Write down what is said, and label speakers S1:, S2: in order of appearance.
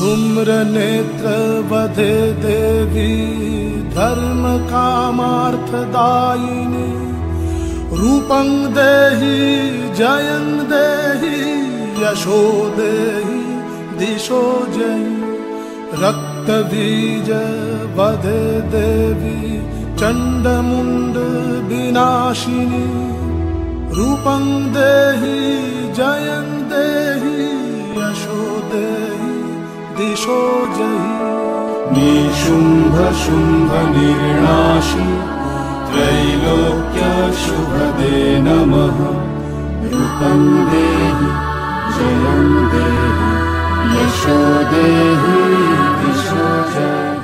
S1: धूम्र नेत्र वधे देवी धर्म कामार्थदायिनी रूपं देहि जयं देहि यशो देहि दिशो जयि रक्तबीज वधे देवी चंडमुंड विनाशिनी रूपं देहि जयं देहि यशो देहि दिशो जयि
S2: निशुंभ शुंभ निर्नाशी त्रैलोक्य शुभदे नमः
S3: रूपं देहि जयं देहि यशो देहि दिशो जयि।